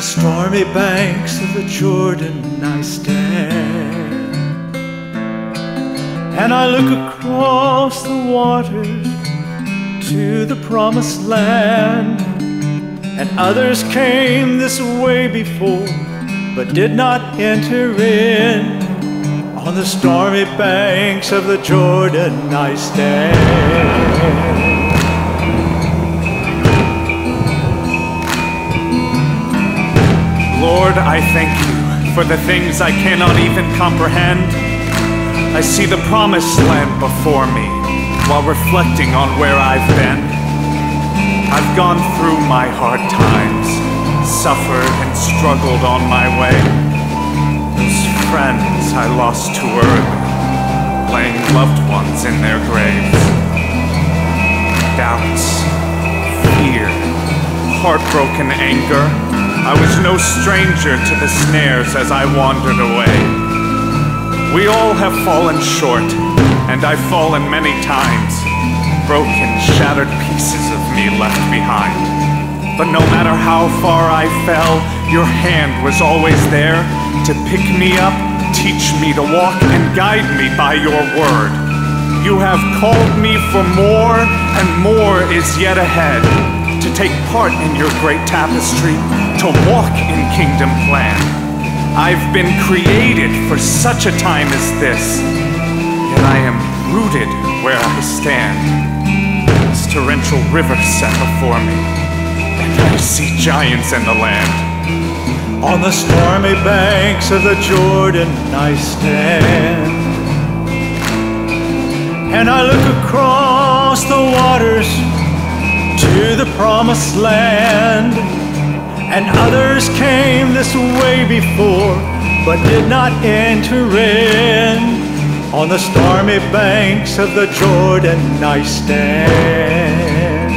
stormy banks of the Jordan I stand, and I look across the waters to the promised land. And others came this way before, but did not enter in. On the stormy banks of the Jordan I stand. Lord, I thank you for the things I cannot even comprehend. I see the promised land before me while reflecting on where I've been. I've gone through my hard times, suffered and struggled on my way. Those friends I lost too early, laying loved ones in their graves. Doubts, fear, heartbroken anger. I was no stranger to the snares as I wandered away. We all have fallen short, and I've fallen many times. Broken, shattered pieces of me left behind. But no matter how far I fell, your hand was always there to pick me up, teach me to walk, and guide me by your word. You have called me for more, and more is yet ahead. To take part in your great tapestry, to walk in kingdom plan. I've been created for such a time as this, yet I am rooted where I stand. This torrential river set before me, and I see giants in the land. On the stormy banks of the Jordan I stand, and I look across the waters to the promised land. And others came this way before, but did not enter in. On the stormy banks of the Jordan I stand.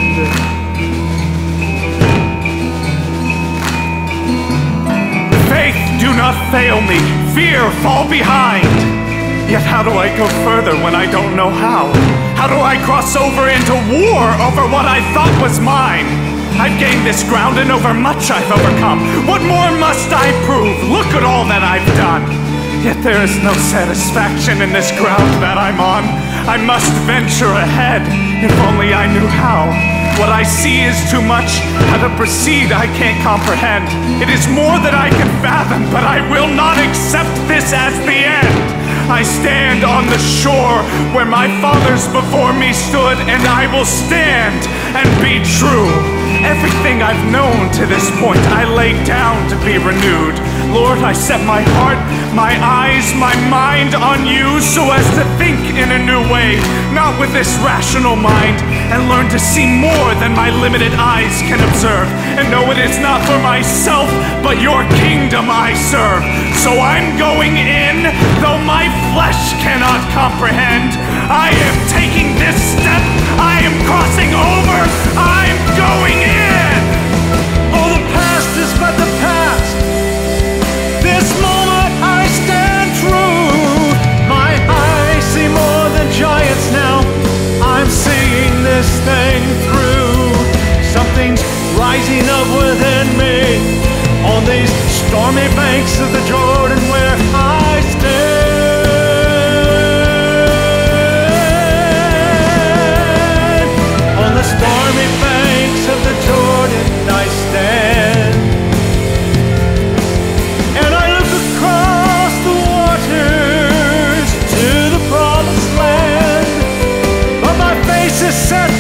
Faith, do not fail me. Fear, fall behind. Yet how do I go further when I don't know how? How do I cross over into war over what I thought was mine? I've gained this ground, and over much I've overcome. What more must I prove? Look at all that I've done. Yet there is no satisfaction in this ground that I'm on. I must venture ahead, if only I knew how. What I see is too much. How to proceed I can't comprehend. It is more than I can fathom, but I will not accept this as the end. I stand on the shore where my fathers before me stood, and I will stand and be true. Everything I've known to this point I lay down to be renewed. Lord, I set my heart, my eyes, my mind on you so as to think in a new way, not with this rational mind, and learn to see more than my limited eyes can observe, and know it is not for myself, but your kingdom I serve. So I'm going in, though my flesh cannot comprehend. I am taking this step, I am crossing over, I'm going in. Oh, the past is but the past. This moment I stand true. My eyes see more than giants now. I'm seeing this thing through. Something's rising up within me on these stormy banks of the Jordan where I stand. On the stormy banks of the Jordan I stand, and I look across the waters to the promised land, but my face is set